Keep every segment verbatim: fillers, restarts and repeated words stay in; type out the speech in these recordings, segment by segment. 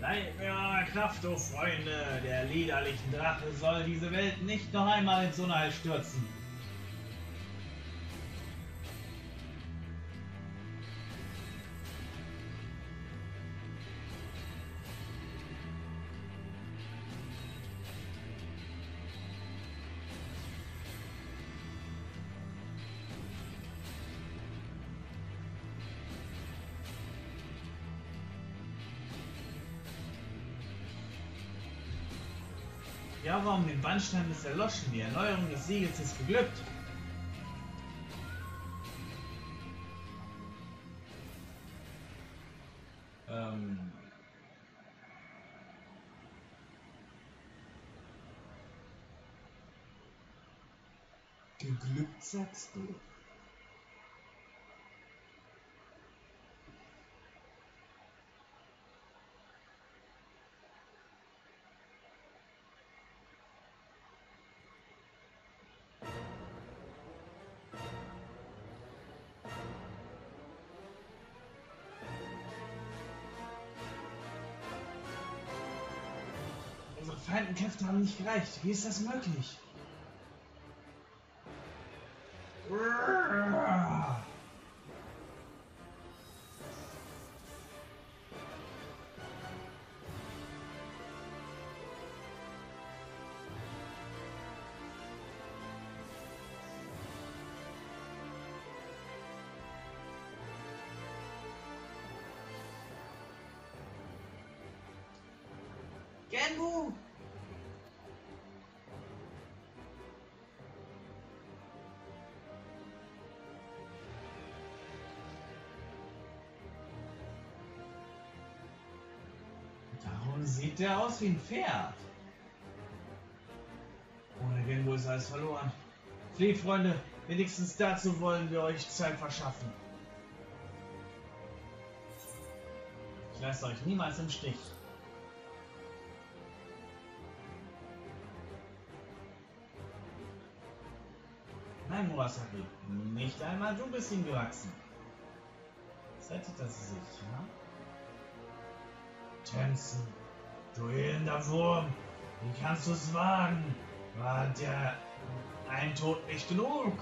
Leiht mir eure Kraft, o Freunde! Der liederlichen Drache soll diese Welt nicht noch einmal ins Unheil stürzen. Die Augen den Bandstein ist erloschen, die Erneuerung des Siegels ist geglückt. Ähm. Geglückt, sagst du? Unsere vereinten Kräfte haben nicht gereicht. Wie ist das möglich? Genbu! Warum sieht der aus wie ein Pferd? Ohne Genbu ist alles verloren. Flieht, Freunde, wenigstens dazu wollen wir euch Zeit verschaffen. Ich lasse euch niemals im Stich. Nein, Murasaki, nicht einmal du bist ihm gewachsen. Zeitet das sich, ja? Tänzen, du elender Wurm, wie kannst du es wagen? War der ein Tod nicht genug?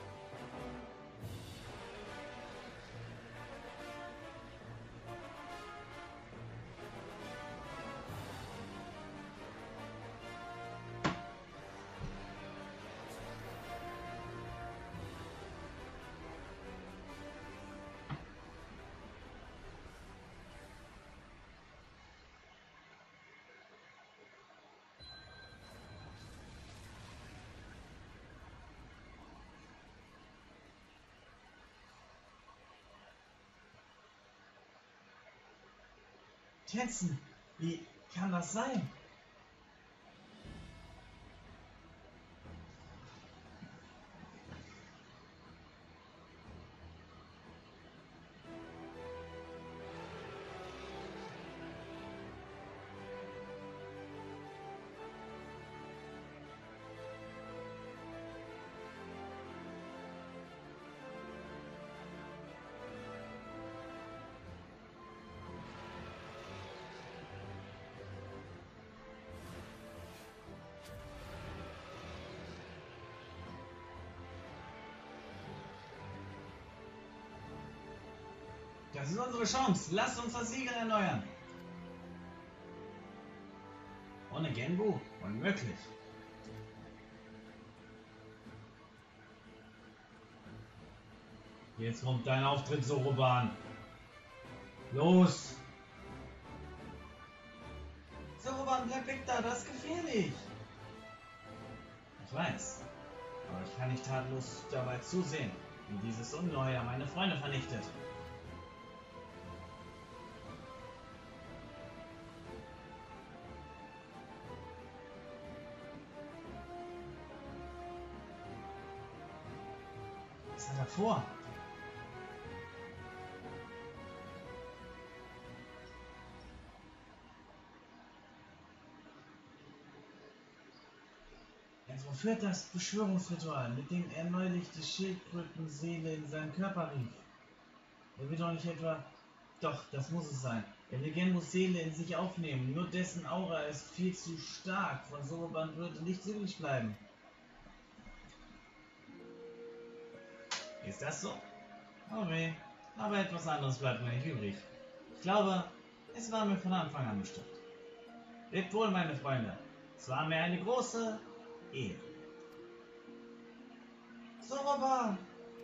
Tänzen, wie kann das sein? Das ist unsere Chance. Lasst uns das Siegel erneuern. Ohne Genbu? Unmöglich. Jetzt kommt dein Auftritt, Soroban. Los! Soroban, bleib weg da, das ist gefährlich. Ich weiß. Aber ich kann nicht tatenlos dabei zusehen, wie dieses Ungeheuer meine Freunde vernichtet. Was hat er vor? Er vollführt das Beschwörungsritual, mit dem er neulich die Schildkrötenseele in seinen Körper rief. Er will doch nicht etwa Doch, das muss es sein. Der Legend muss Seele in sich aufnehmen. Nur dessen Aura ist viel zu stark. Von Soroban würde nichts übrig bleiben. Ist das so? Oh weh. Aber etwas anderes bleibt mir nicht übrig. Ich glaube, es war mir von Anfang an bestimmt. Lebt wohl, meine Freunde. Es war mir eine große Ehre. Soroban!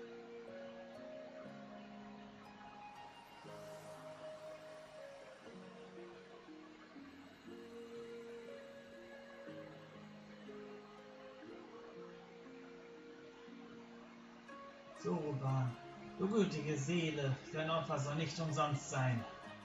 Soroban, du gütige Seele, dein Opfer soll nicht umsonst sein.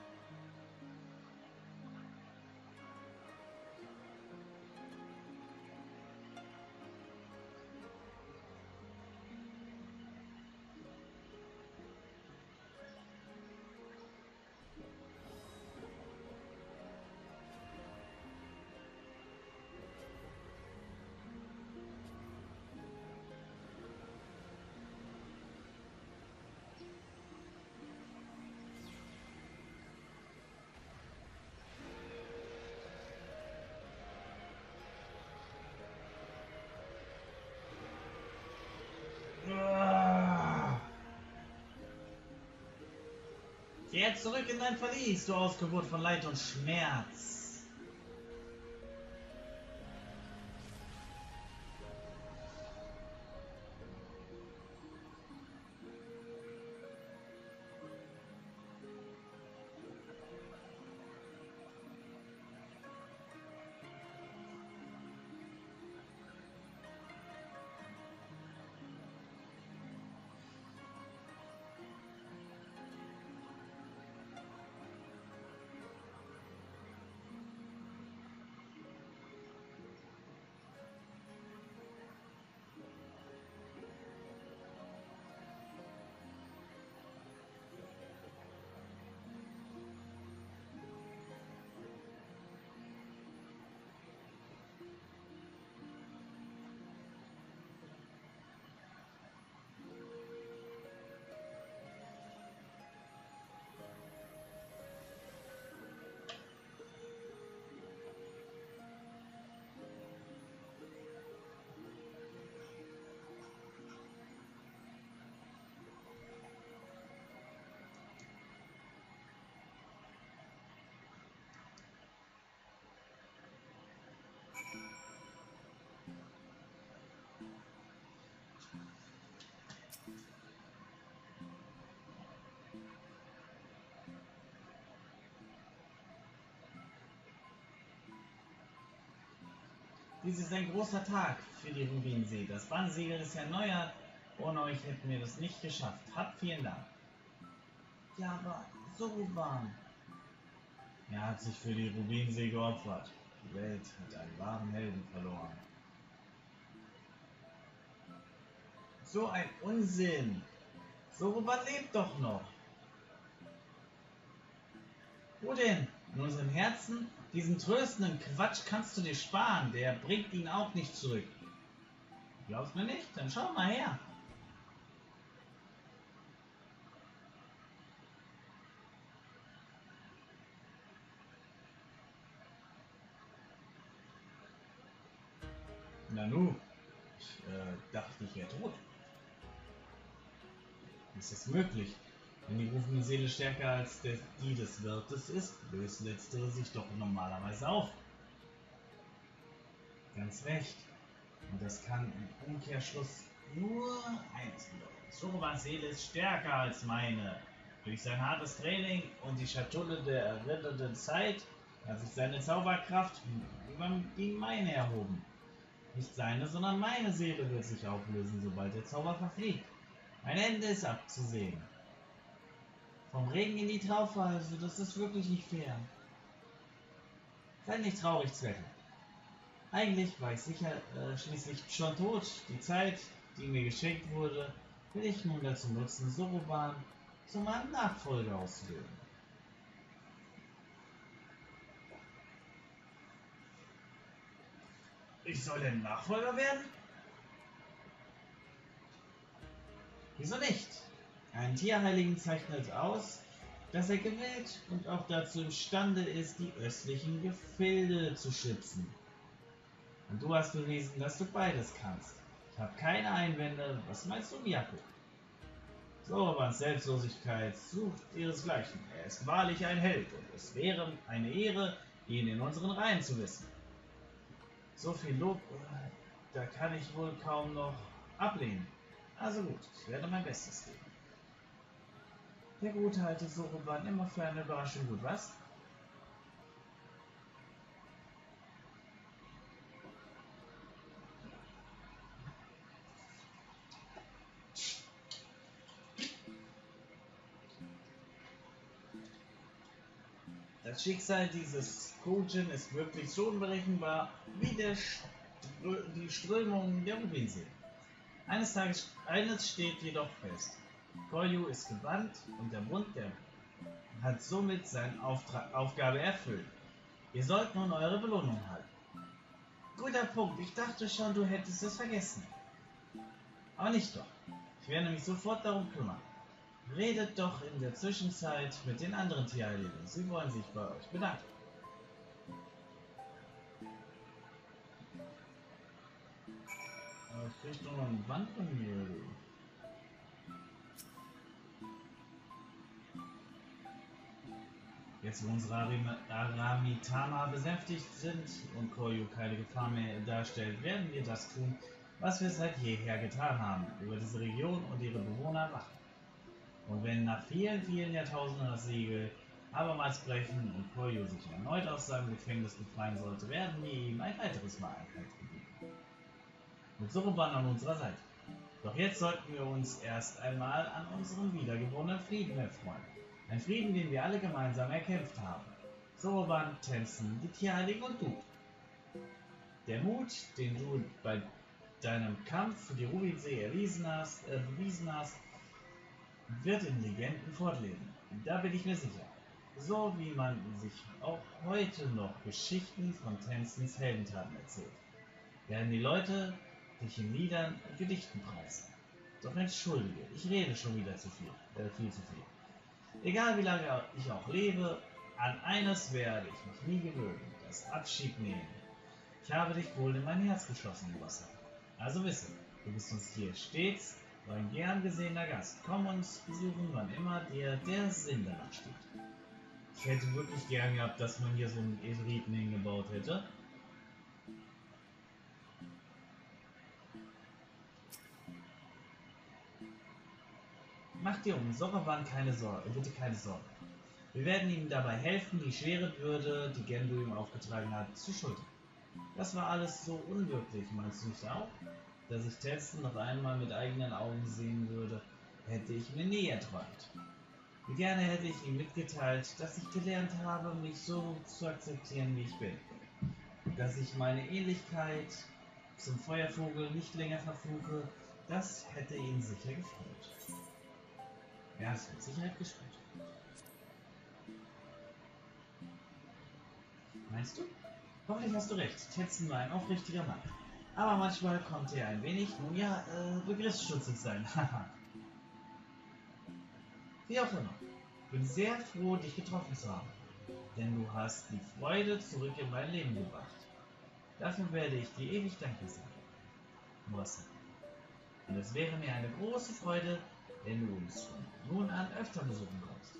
Kehr zurück in dein Verlies, du Ausgeburt von Leid und Schmerz. Dies ist ein großer Tag für die Rubinsee. Das Bannsiegel ist erneuert. Ohne euch hätten wir das nicht geschafft. Habt vielen Dank. Ja, aber Soroban. Er hat sich für die Rubinsee geopfert. Die Welt hat einen wahren Helden verloren. So ein Unsinn. Soroban lebt doch noch. Wo denn? In unseren Herzen? Diesen tröstenden Quatsch kannst du dir sparen. Der bringt ihn auch nicht zurück. Glaubst mir nicht? Dann schau mal her. Nanu, ich äh, dachte, ich wäre tot. Ist es möglich? Wenn die rufende Seele stärker als der, die des Wirtes ist, löst letztere sich doch normalerweise auf. Ganz recht. Und das kann im Umkehrschluss nur eines bedeuten. Sorobans Seele ist stärker als meine. Durch sein hartes Training und die Schatulle der erinnernden Zeit hat sich seine Zauberkraft über die meine erhoben. Nicht seine, sondern meine Seele wird sich auflösen, sobald der Zauber verfliegt. Mein Ende ist abzusehen. Vom Regen in die Traufe, also das ist wirklich nicht fair. Seid nicht traurig, Zwerge. Eigentlich war ich sicher äh, schließlich schon tot. Die Zeit, die mir geschenkt wurde, will ich nun dazu nutzen, Soroban zu meinem Nachfolger auszuwählen. Ich soll der Nachfolger werden? Wieso nicht? Einen Tierheiligen zeichnet aus, dass er gewählt und auch dazu imstande ist, die östlichen Gefilde zu schützen. Und du hast bewiesen, dass du beides kannst. Ich habe keine Einwände. Was meinst du, Miyako? Sorobans Selbstlosigkeit sucht ihresgleichen. Er ist wahrlich ein Held und es wäre eine Ehre, ihn in unseren Reihen zu wissen. So viel Lob, da kann ich wohl kaum noch ablehnen. Also gut, ich werde mein Bestes geben. Der gute alte Soroban immer für eine Überraschung gut, was? Das Schicksal dieses Kojin ist wirklich so unberechenbar wie der Strö die Strömung der Rubinsee. Eines Tages, eines steht jedoch fest. Koryu ist gebannt und der Bund der hat somit seine Auftra Aufgabe erfüllt. Ihr sollt nun eure Belohnung halten. Guter Punkt, ich dachte schon, du hättest es vergessen. Aber nicht doch. Ich werde mich sofort darum kümmern. Redet doch in der Zwischenzeit mit den anderen Tierheiligen. Sie wollen sich bei euch bedanken. Aber ich krieg doch noch ein Band von mir. Jetzt, wo unsere Aramitama besänftigt sind und Koryu keine Gefahr mehr darstellt, werden wir das tun, was wir seit jeher getan haben, über diese Region und ihre Bewohner wachen. Und wenn nach vielen, vielen Jahrtausenden das Siegel abermals brechen und Koryu sich erneut aus seinem Gefängnis befreien sollte, werden wir ihm ein weiteres Mal Einheit geben. Mit Soroban an unserer Seite. Doch jetzt sollten wir uns erst einmal an unserem wiedergewonnenen Frieden erfreuen. Ein Frieden, den wir alle gemeinsam erkämpft haben. Soroban, Tenzin, die Tierheiligen und du. Der Mut, den du bei deinem Kampf für die Rubinsee erwiesen hast, äh, bewiesen hast, wird in Legenden fortleben. Da bin ich mir sicher. So wie man sich auch heute noch Geschichten von Tenzins Heldentaten erzählt, werden die Leute dich in Liedern und Gedichten preisen. Doch entschuldige, ich rede schon wieder zu viel, äh, viel zu viel. Egal wie lange ich auch lebe, an eines werde ich mich nie gewöhnen, das Abschied nehmen. Ich habe dich wohl in mein Herz geschlossen, Wasser. Also wisse, du bist uns hier stets ein gern gesehener Gast. Komm uns besuchen, wann immer dir der Sinn danach steht. Ich hätte wirklich gern gehabt, dass man hier so einen Eseriten hingebaut hätte. Mach dir um Soroban keine Sorge, bitte keine Sorge. Wir werden ihm dabei helfen, die schwere Bürde, die Gendu ihm aufgetragen hat, zu schultern. Das war alles so unwirklich, meinst du nicht auch? Dass ich Tenzin noch einmal mit eigenen Augen sehen würde, hätte ich mir nie erträumt. Wie gerne hätte ich ihm mitgeteilt, dass ich gelernt habe, mich so zu akzeptieren, wie ich bin. Dass ich meine Ähnlichkeit zum Feuervogel nicht länger verfluche, das hätte ihn sicher gefreut. Er hat es mit Sicherheit gespürt. Meinst du? Hoffentlich hast du recht. Tenzin war ein aufrichtiger Mann. Aber manchmal konnte er ein wenig, nun ja, äh, begriffsstutzig sein. Haha. Wie auch immer. Ich bin sehr froh, dich getroffen zu haben. Denn du hast die Freude zurück in mein Leben gebracht. Dafür werde ich dir ewig dankbar sein. Mossa. Und es wäre mir eine große Freude, wenn du uns von nun an öfter besuchen kommst.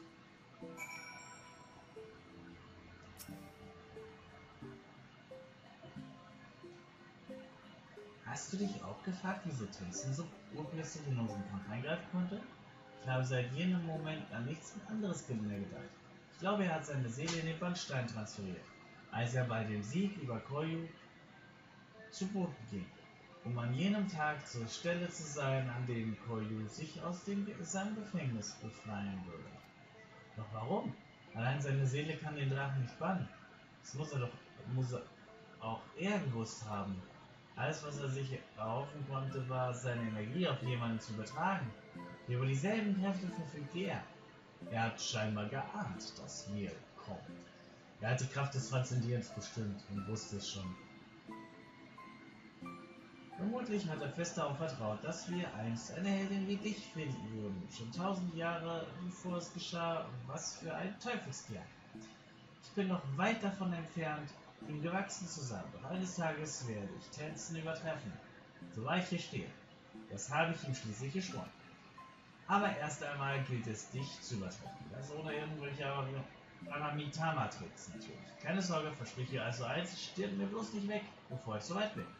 Hast du dich auch gefragt, wieso Tenzin so urplötzlich in unseren Kampf eingreifen konnte? Ich habe seit jenem Moment an nichts anderes mehr gedacht. Ich glaube, er hat seine Seele in den Bandstein transferiert, als er bei dem Sieg über Koryu zu Boden ging, um an jenem Tag zur Stelle zu sein, an dem Koryu sich aus dem, seinem Gefängnis befreien würde. Doch warum? Allein seine Seele kann den Drachen nicht bannen. Das muss er doch muss er auch er gewusst haben. Alles, was er sich erhoffen konnte, war, seine Energie auf jemanden zu übertragen. Über dieselben Kräfte verfügt er. Er hat scheinbar geahnt, dass wir kommen. Er hat die Kraft des Transzendierens bestimmt und wusste es schon. Vermutlich hat er fest darauf vertraut, dass wir einst eine Heldin wie dich finden würden. Schon tausend Jahre bevor es geschah, was für ein Teufelskerl. Ich bin noch weit davon entfernt, ihm gewachsen zu sein, doch eines Tages werde ich Tensen übertreffen, so wahr ich hier stehe. Das habe ich ihm schließlich geschworen. Aber erst einmal gilt es, dich zu übertreffen. Das ohne irgendwelche Aramitama-Tricks natürlich. Keine Sorge, verspreche also eins, stirb mir bloß nicht weg, bevor ich soweit bin.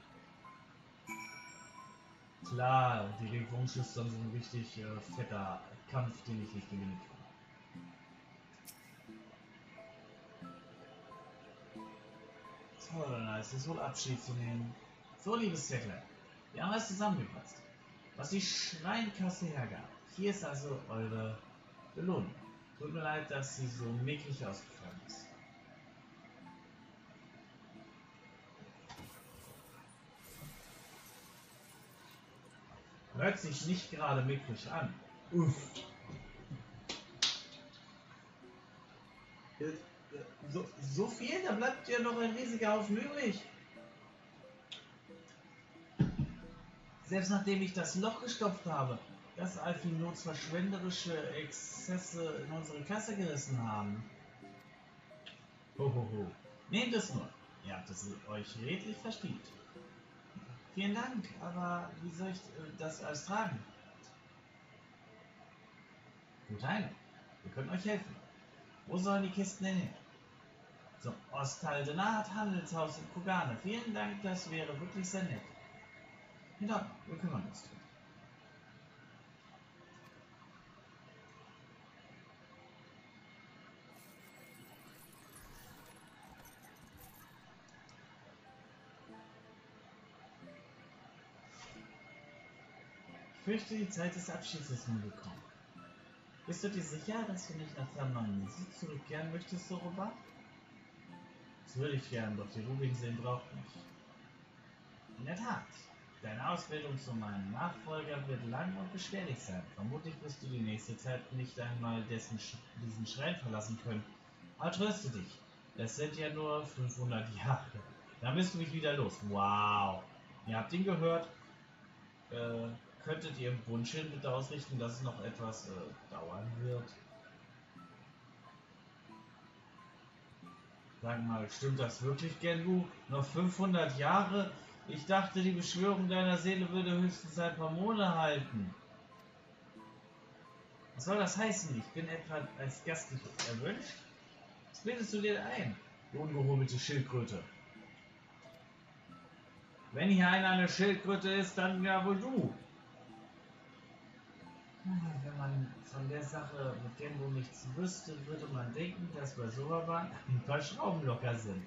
Klar, die Regierungsschüchtern sind ein richtig äh, fetter Kampf, den ich nicht gewinnen kann. So, dann heißt es wohl Abschied zu nehmen. So, liebes Zirklein, wir haben es zusammengefasst, was die Schreinkasse hergab. Hier ist also eure Belohnung. Tut mir leid, dass sie so mickrig ausgefallen ist. Hört sich nicht gerade mickrig an. Uff. So, so viel? Da bleibt ja noch ein riesiger Haufen übrig. Selbst nachdem ich das Loch gestopft habe, das Alfinots verschwenderische Exzesse in unsere Kasse gerissen haben. Hohoho. Nehmt es nur. Ihr habt es euch redlich verdient. Vielen Dank, aber wie soll ich das alles tragen? Gut ein. Wir können euch helfen. Wo sollen die Kisten denn hin? Zum Ostaldenat Handelshaus in Kugane. Vielen Dank, das wäre wirklich sehr nett. Ja, wir kümmern uns drum. Ich fürchte, die Zeit des Abschieds ist nun gekommen. Bist du dir sicher, dass du nicht nach Tamanisi zurückkehren möchtest, Soroba? Das würde ich gern, doch die Rubinseen braucht mich. In der Tat. Deine Ausbildung zu meinem Nachfolger wird lang und beschwerlich sein. Vermutlich wirst du die nächste Zeit nicht einmal dessen, diesen Schrein verlassen können. Aber tröste dich. Es sind ja nur fünfhundert Jahre. Dann bist du mich wieder los. Wow. Ihr habt ihn gehört. Äh, könntet ihr im Bundschild bitte ausrichten, dass es noch etwas äh, dauern wird? Sag mal, stimmt das wirklich, Genbu? Noch fünfhundert Jahre? Ich dachte, die Beschwörung deiner Seele würde höchstens ein paar Monate halten. Was soll das heißen? Ich bin etwa als Gast nicht erwünscht? Was bildest du dir ein, du ungehobelte Schildkröte? Wenn hier einer eine Schildkröte ist, dann ja wohl du. Wenn man von der Sache mit Genbu nichts wüsste, würde man denken, dass bei Soroba ein paar Schrauben locker sind.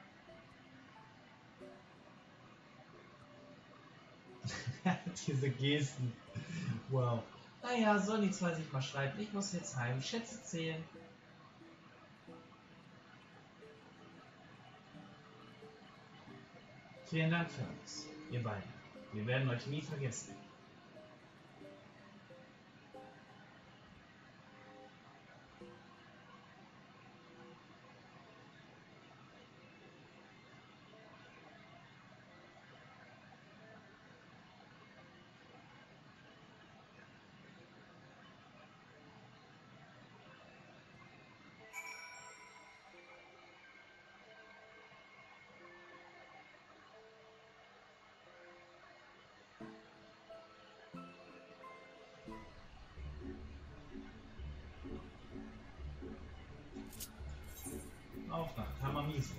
Diese Gesten. Wow. Naja, soll die zwei sich mal streiten. Ich muss jetzt heim. Schätze zählen. Vielen Dank für alles, ihr beiden. Wir werden euch nie vergessen. Auf nach Tamamisu.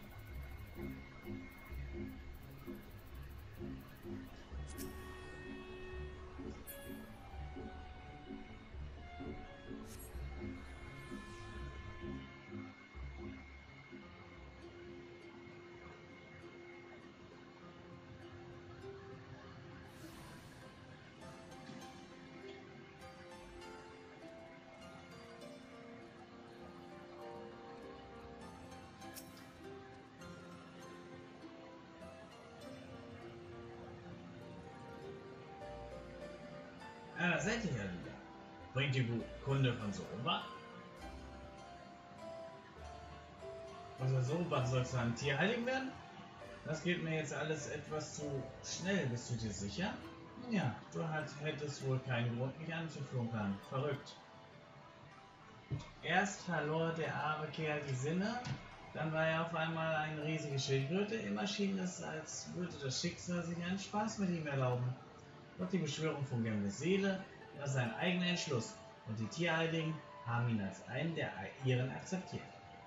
Ah, da seid ihr ja wieder. Bringt ihr Kunde von Soroba? Also Soroba soll zu einem Tierheiligen werden? Das geht mir jetzt alles etwas zu schnell, bist du dir sicher? Ja, du halt, hättest wohl keinen Grund, mich anzuflunkern. Verrückt. Erst verlor der arme Kerl die Sinne, dann war er auf einmal eine riesige Schildkröte. Immer schien es, als würde das Schicksal sich einen Spaß mit ihm erlauben. Doch die Beschwörung von Gimles Seele war sein eigener Entschluss und die Tierheiligen haben ihn als einen der ihren akzeptiert.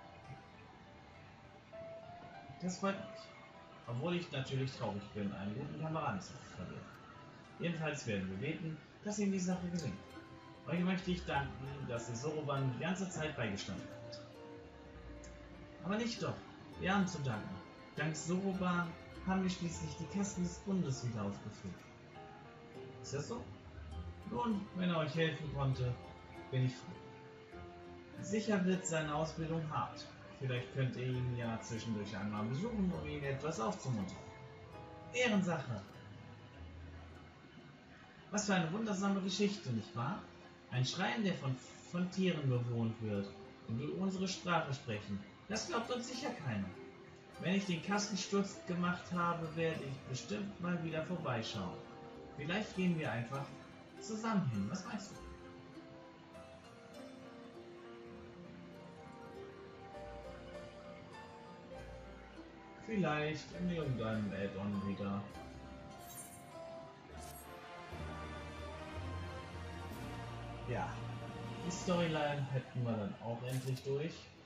Das freut mich. Obwohl ich natürlich traurig bin, einen guten Kameraden zu verlieren. Jedenfalls werden wir beten, dass ihm die Sache gelingt. Euch möchte ich danken, dass ihr Soroban die ganze Zeit beigestanden habt. Aber nicht doch, wir haben zu danken. Dank Soroban haben wir schließlich die Kasten des Bundes wieder aufgefüllt. Ist das so? Nun, wenn er euch helfen konnte, bin ich froh. Sicher wird seine Ausbildung hart. Vielleicht könnt ihr ihn ja zwischendurch einmal besuchen, um ihn etwas aufzumuntern. Ehrensache! Was für eine wundersame Geschichte, nicht wahr? Ein Schrein, der von, von Tieren bewohnt wird und die unsere Sprache sprechen. Das glaubt uns sicher keiner. Wenn ich den Kastensturz gemacht habe, werde ich bestimmt mal wieder vorbeischauen. Vielleicht gehen wir einfach zusammen hin. Was meinst du? Vielleicht in irgendeinem Add-on wieder. Ja, die Storyline hätten wir dann auch endlich durch.